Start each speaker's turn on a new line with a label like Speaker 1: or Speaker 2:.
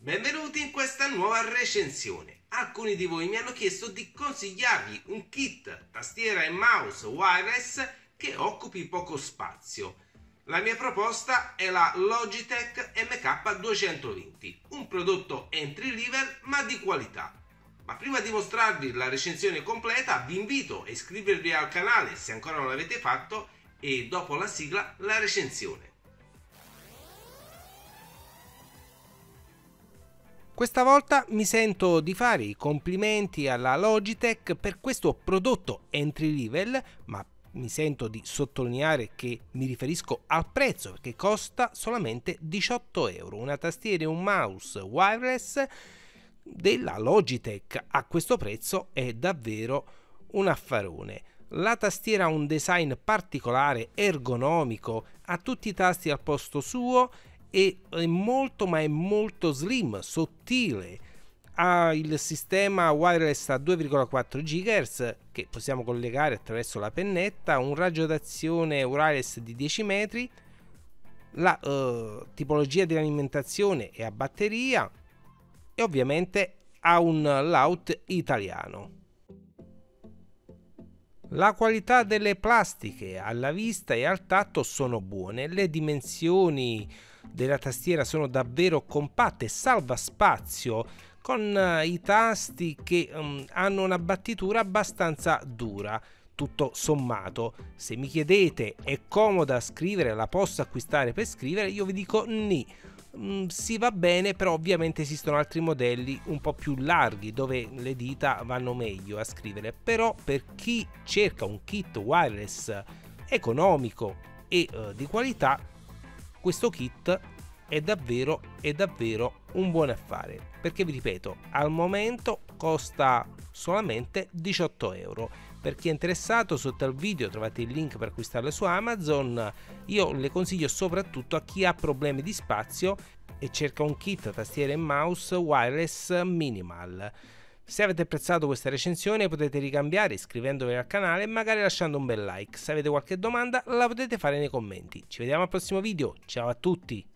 Speaker 1: Benvenuti in questa nuova recensione. Alcuni di voi mi hanno chiesto di consigliarvi un kit tastiera e mouse wireless che occupi poco spazio. La mia proposta è la Logitech MK220, un prodotto entry level ma di qualità. Ma prima di mostrarvi la recensione completa vi invito a iscrivervi al canale se ancora non l'avete fatto e dopo la sigla la recensione. Questa volta mi sento di fare i complimenti alla Logitech per questo prodotto entry level, ma mi sento di sottolineare che mi riferisco al prezzo perché costa solamente 18 euro. Una tastiera e un mouse wireless della Logitech a questo prezzo è davvero un affarone. La tastiera ha un design particolare, ergonomico, ha tutti i tasti al posto suo e è molto slim, sottile. Ha il sistema wireless a 2,4 GHz che possiamo collegare attraverso la pennetta, un raggio d'azione wireless di 10 metri, la tipologia di alimentazione è a batteria e ovviamente ha un layout italiano. La qualità delle plastiche alla vista e al tatto sono buone, le dimensioni della tastiera sono davvero compatte, salva spazio, con i tasti che hanno una battitura abbastanza dura. Tutto sommato, se mi chiedete è comoda scrivere, la posso acquistare per scrivere, io vi dico ni. Si va bene, però ovviamente esistono altri modelli un po' più larghi dove le dita vanno meglio a scrivere. Però per chi cerca un kit wireless economico e di qualità, questo kit è davvero un buon affare, perché vi ripeto, al momento costa solamente 18 euro. Per chi è interessato, sotto al video trovate il link per acquistarlo su Amazon. Io le consiglio soprattutto a chi ha problemi di spazio e cerca un kit tastiera e mouse wireless minimal. Se avete apprezzato questa recensione potete ricambiare iscrivendovi al canale e magari lasciando un bel like. Se avete qualche domanda la potete fare nei commenti. Ci vediamo al prossimo video, ciao a tutti!